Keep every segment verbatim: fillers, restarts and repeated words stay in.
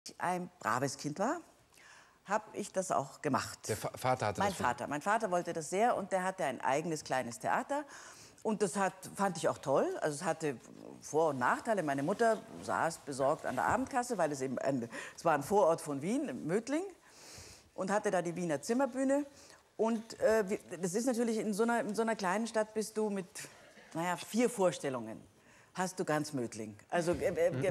ein braves Kind war, habe ich das auch gemacht. Der Va Vater hatte mein das? Vater. Mein Vater wollte das sehr und der hatte ein eigenes kleines Theater. Und das hat, fand ich auch toll. Also es hatte Vor- und Nachteile. Meine Mutter saß besorgt an der Abendkasse, weil es eben ein, es war ein Vorort von Wien, Mödling, und hatte da die Wiener Zimmerbühne. Und äh, das ist natürlich, in so, einer, in so einer kleinen Stadt bist du mit, naja, vier Vorstellungen. Hast du ganz Mödling. Also äh,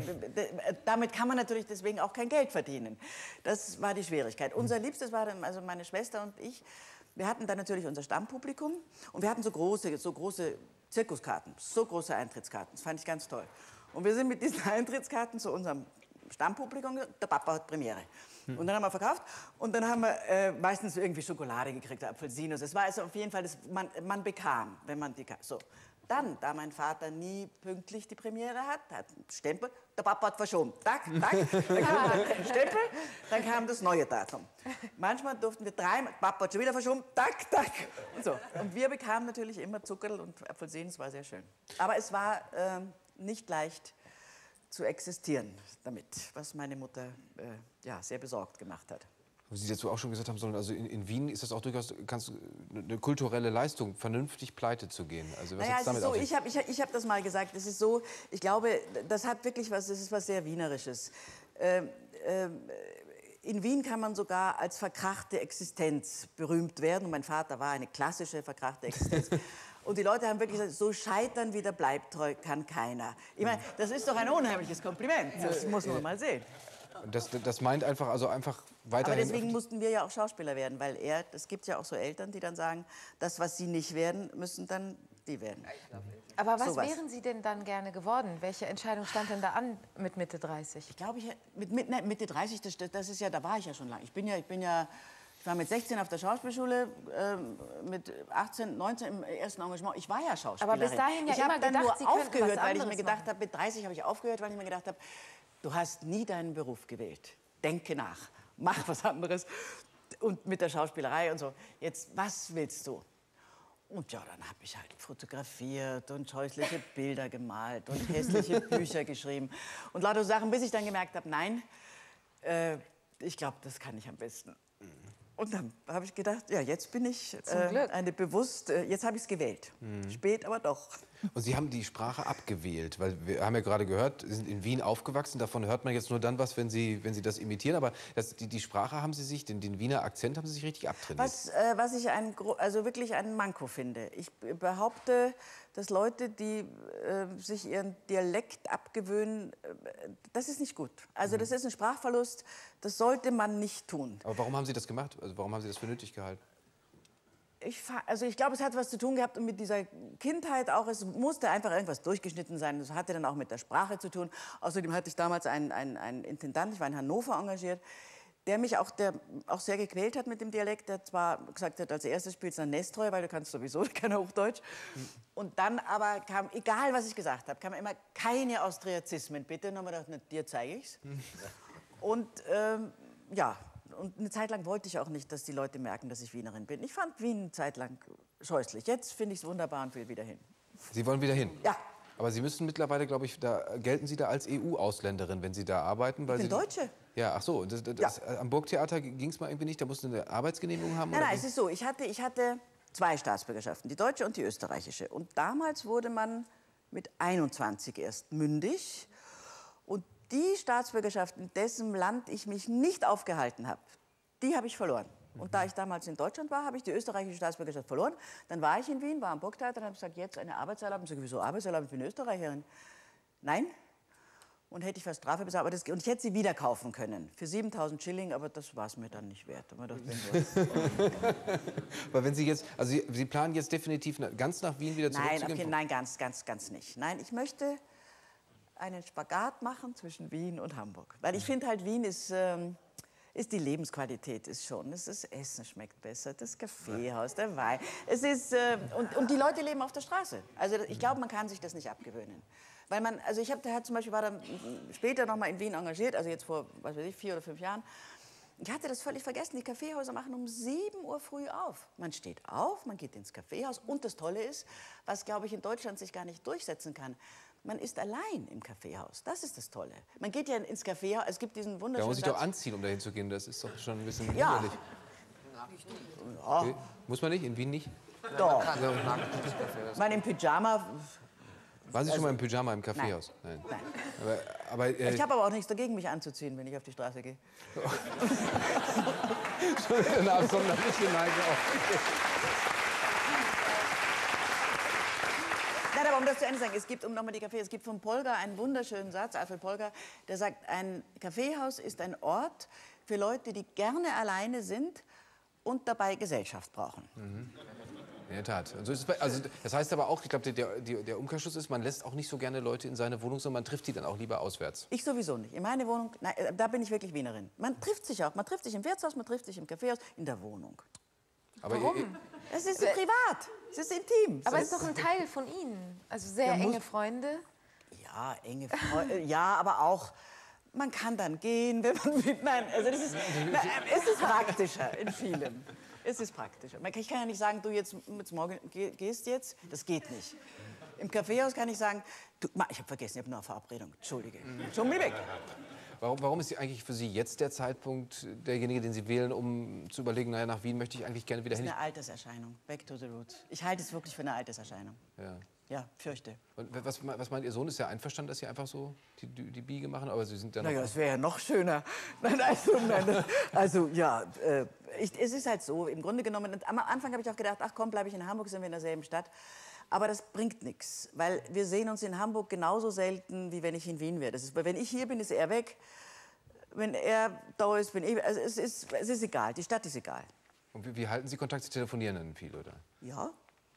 äh, damit kann man natürlich deswegen auch kein Geld verdienen. Das war die Schwierigkeit. Unser Liebstes war dann, also meine Schwester und ich, wir hatten dann natürlich unser Stammpublikum und wir hatten so große, so große Zirkuskarten, so große Eintrittskarten. Das fand ich ganz toll. Und wir sind mit diesen Eintrittskarten zu unserem Stammpublikum, der Papa hat Premiere. Und dann haben wir verkauft und dann haben wir äh, meistens irgendwie Schokolade gekriegt, Apfelsinus. Es war also auf jeden Fall, das, man, man bekam, wenn man die... So. Dann, da mein Vater nie pünktlich die Premiere hat, hat einen Stempel, der Papa hat verschoben. Tack, tack, dann kam der Stempel, dann kam das neue Datum. Manchmal durften wir dreimal, Papa hat schon wieder verschoben, tack, tack. Und so. Und wir bekamen natürlich immer Zuckerl und Apfelsinen, es war sehr schön. Aber es war äh, nicht leicht zu existieren damit, was meine Mutter äh, ja, sehr besorgt gemacht hat. Wie Sie dazu auch schon gesagt haben sollen, also in, in Wien ist das auch durchaus ganz eine kulturelle Leistung, vernünftig pleite zu gehen. Also was naja, damit so, auf ich habe ich, ich hab das mal gesagt, es ist so, ich glaube, das hat wirklich was, das ist was sehr Wienerisches. Ähm, ähm, in Wien kann man sogar als verkrachte Existenz berühmt werden. Und mein Vater war eine klassische verkrachte Existenz. Und die Leute haben wirklich gesagt, so scheitern wie der Bleibtreu kann keiner. Ich meine, das ist doch ein unheimliches Kompliment. Das muss man mal sehen. Das, das meint einfach, also einfach weiterhin... Aber deswegen mussten wir ja auch Schauspieler werden, weil er, es gibt ja auch so Eltern, die dann sagen, das, was sie nicht werden, müssen dann die werden. Aber was so was. wären Sie denn dann gerne geworden? Welche Entscheidung stand denn da an mit Mitte dreißig? Ich glaube, ich, mit, mit, nein, Mitte dreißig, das, das ist ja, da war ich ja schon lange. Ich bin ja, ich bin ja, ich war mit sechzehn auf der Schauspielschule, ähm, mit achtzehn, neunzehn im ersten Engagement. Ich war ja Schauspielerin. Aber bis dahin ja ich immer habe dann gedacht, nur Sie könnten aufgehört, was weil ich mir anderes gedacht machen. habe, mit dreißig habe ich aufgehört, weil ich mir gedacht habe, du hast nie deinen Beruf gewählt. Denke nach, mach was anderes. Und mit der Schauspielerei und so. Jetzt, was willst du? Und ja, dann habe ich halt fotografiert und scheußliche Bilder gemalt und hässliche Bücher geschrieben. Und lauter Sachen, bis ich dann gemerkt habe, nein, äh, ich glaube, das kann ich am besten. Und dann habe ich gedacht, ja, jetzt bin ich äh, eine bewusst, äh, jetzt habe ich es gewählt. Mhm. Spät, aber doch. Und Sie haben die Sprache abgewählt, weil wir haben ja gerade gehört, Sie sind in Wien aufgewachsen, davon hört man jetzt nur dann was, wenn Sie, wenn Sie das imitieren, aber das, die, die Sprache haben Sie sich, den, den Wiener Akzent haben Sie sich richtig abtrainiert. Was, äh, was ich ein, also wirklich ein Manko finde. Ich behaupte, dass Leute, die äh, sich ihren Dialekt abgewöhnen, äh, das ist nicht gut. Also das ist ein Sprachverlust, das sollte man nicht tun. Aber warum haben Sie das gemacht? Also warum haben Sie das für nötig gehalten? Ich, also ich glaube, es hat was zu tun gehabt und mit dieser Kindheit auch. Es musste einfach irgendwas durchgeschnitten sein. Das hatte dann auch mit der Sprache zu tun. Außerdem hatte ich damals einen, einen, einen Intendant, ich war in Hannover engagiert, der mich auch, der auch sehr gequält hat mit dem Dialekt. Der zwar gesagt hat, als erstes spielst du dann Nestroy, weil du kannst sowieso kein Hochdeutsch. Und dann aber kam, egal was ich gesagt habe, kam immer keine Austriazismen, bitte. Und dann habe ich gedacht, na, dir zeige ich's. Und ähm, ja, und eine Zeit lang wollte ich auch nicht, dass die Leute merken, dass ich Wienerin bin. Ich fand Wien eine Zeit lang scheußlich. Jetzt finde ich es wunderbar und will wieder hin. Sie wollen wieder hin? Ja. Aber Sie müssen mittlerweile, glaube ich, da gelten Sie da als E U-Ausländerin, wenn Sie da arbeiten? Weil Ich bin Sie, Deutsche. Ja, ach so. Das, das, ja. Am Burgtheater ging es mal irgendwie nicht? Da mussten Sie eine Arbeitsgenehmigung haben? Nein, oder nein, es ist so. Ich hatte, ich hatte zwei Staatsbürgerschaften, die deutsche und die österreichische. Und damals wurde man mit einundzwanzig erst mündig. Und die Staatsbürgerschaft, in dessen Land ich mich nicht aufgehalten habe, die habe ich verloren. Und da ich damals in Deutschland war, habe ich die österreichische Staatsbürgerschaft verloren. Dann war ich in Wien, war am Burgtheater und habe gesagt, jetzt eine Arbeitserlaubnis. Ich sage, wieso Arbeitserlaubnis? Ich bin Österreicherin. Nein. Und hätte ich fast Strafe bezahlt. Aber das, und ich hätte sie wieder kaufen können. Für siebentausend Schilling, aber das war es mir dann nicht wert. Aber, aber wenn Sie jetzt, also Sie, Sie planen jetzt definitiv ganz nach Wien wieder zurückzugehen? Nein, okay, nein, ganz, ganz, ganz nicht. Nein, ich möchte einen Spagat machen zwischen Wien und Hamburg. Weil ich finde halt, Wien ist, ähm, ist die Lebensqualität ist schon. Das Essen schmeckt besser, das Kaffeehaus, der Wein. Es ist, äh, und, und die Leute leben auf der Straße. Also ich glaube, man kann sich das nicht abgewöhnen. Weil man, also ich habe da zum Beispiel, war dann später noch mal in Wien engagiert, also jetzt vor, was weiß ich, vier oder fünf Jahren. Ich hatte das völlig vergessen, die Kaffeehäuser machen um sieben Uhr früh auf. Man steht auf, man geht ins Kaffeehaus und das Tolle ist, was, glaube ich, in Deutschland sich gar nicht durchsetzen kann, man ist allein im Kaffeehaus. Das ist das Tolle. Man geht ja ins Kaffeehaus, es gibt diesen wunderschönen Da muss ich Satz. doch anziehen, um dahin zu gehen. Das ist doch schon ein bisschen Ja. lächerlich. Ja, Okay. Muss man nicht? In Wien nicht? doch. Also, Man im Pyjama. waren Sie schon mal im Pyjama im Kaffeehaus? Nein. Nein. Aber, aber äh, Ich habe aber auch nichts dagegen, mich anzuziehen, wenn ich auf die Straße gehe. schon wieder eine absonderliche Neigung auch. Nein, aber um das zu Ende zu sagen, es gibt, um nochmal die Kaffee, es gibt von Polgar einen wunderschönen Satz, Alfred Polgar, der sagt, ein Kaffeehaus ist ein Ort für Leute, die gerne alleine sind und dabei Gesellschaft brauchen. Mhm. In der Tat. Und so ist es bei, also, das heißt aber auch, ich glaube, der, der, der Umkehrschluss ist, man lässt auch nicht so gerne Leute in seine Wohnung, sondern man trifft die dann auch lieber auswärts. Ich sowieso nicht. In meine Wohnung, nein, da bin ich wirklich Wienerin. Man trifft sich auch. Man trifft sich im Wirtshaus, man trifft sich im Kaffeehaus, in der Wohnung. Aber Warum? Ihr, Es ist privat, es ist intim. Aber es es ist doch ein Teil von Ihnen. Also sehr Ja, muss- enge Freunde. Ja, enge Freunde, ja, aber auch, man kann dann gehen, wenn man will. Nein, also das ist, na, es ist praktischer in vielem. Es ist praktischer. Man kann- Ich kann ja nicht sagen, du jetzt, jetzt morgen geh- gehst jetzt, das geht nicht. Im Kaffeehaus kann ich sagen, du, Ma, ich habe vergessen, ich habe noch eine Verabredung, entschuldige, schon bin ich weg. warum, warum ist eigentlich für Sie jetzt der Zeitpunkt derjenige, den Sie wählen, um zu überlegen, naja, nach Wien möchte ich eigentlich gerne wieder Das ist hin? eine Alterserscheinung, back to the roots. Ich halte es wirklich für eine Alterserscheinung. Ja. Ja, fürchte. Und was, was meint Ihr Sohn? Ist ja einverstanden, dass Sie einfach so die, die, die Biege machen? Aber Sie sind ja noch... Naja, es wäre ja noch schöner. Nein, also, nein, das, also ja, äh, ich, es ist halt so, im Grunde genommen, und am Anfang habe ich auch gedacht, ach komm, bleibe ich in Hamburg, sind wir in derselben Stadt. Aber das bringt nichts, weil wir sehen uns in Hamburg genauso selten, wie wenn ich in Wien wäre. Das ist, wenn ich hier bin, ist er weg. Wenn er da ist, bin ich... Also es ist, es ist egal, die Stadt ist egal. Und wie, wie halten Sie Kontakt? Sie telefonieren dann viel, oder? Ja,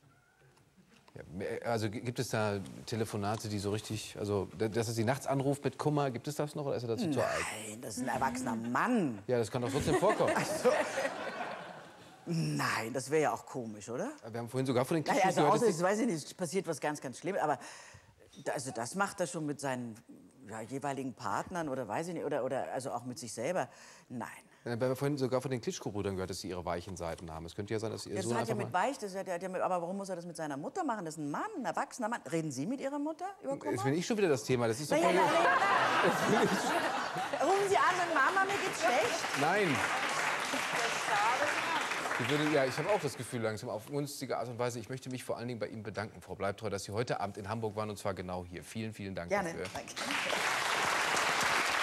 Ja, also g- gibt es da Telefonate, die so richtig, also d- dass er Sie nachts anruft mit Kummer, gibt es das noch oder ist er dazu zu alt? nein, das ist ein erwachsener Mann. Ja, das kann doch trotzdem vorkommen. Nein, das wäre ja auch komisch, oder? Wir haben vorhin sogar von den Naja, Klischees also gehört, außer dass es weiß ich nicht, es passiert was ganz, ganz Schlimmes, aber da- also das macht er schon mit seinen ja, jeweiligen Partnern oder weiß ich nicht, oder, oder also auch mit sich selber. Nein. Sie, wir haben vorhin sogar von den Klitschko-Brüdern gehört, dass sie ihre weichen Seiten haben. Es könnte ja sein, dass Ihr Das Sohn hat ja einfach mit mal... Weich, das hat ja, hat ja mit, aber warum muss er das mit seiner Mutter machen? Das ist ein Mann, ein erwachsener Mann. Reden Sie mit Ihrer Mutter über Kummer? Jetzt bin ich schon wieder das Thema. Das ist doch Na ja, voll... ja, ja, ja. Rufen Sie an und Mama, mir geht's schlecht. Nein! Ich, würde, ja, ich habe auch das Gefühl langsam auf ungünstige Art und Weise. Ich möchte mich vor allen Dingen bei Ihnen bedanken, Frau Bleibtreu, dass Sie heute Abend in Hamburg waren und zwar genau hier. Vielen, vielen Dank Gerne. dafür. Danke.